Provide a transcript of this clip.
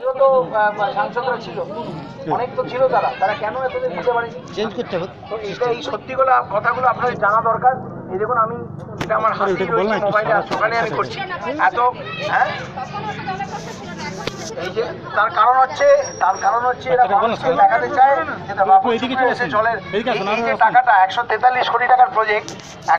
বিগত সাংসদরা ছিল, অনেক তো ছিল, তারা কেন এতদিন দিতে পারেনি? চেঞ্জ করতে হবে। তো এই সত্যিগুলো কথাগুলো আপনাদের জানা দরকার। এই দেখুন, আমি এটা আমার হাতে রয়েছে মোবাইলে, সকালে আমি করছি এত। হ্যাঁ, এই যে তার কারণ হচ্ছে এরা মানুষকে দেখাতে চায় যে জলের এই যে টাকাটা 143 কোটি টাকার প্রজেক্ট।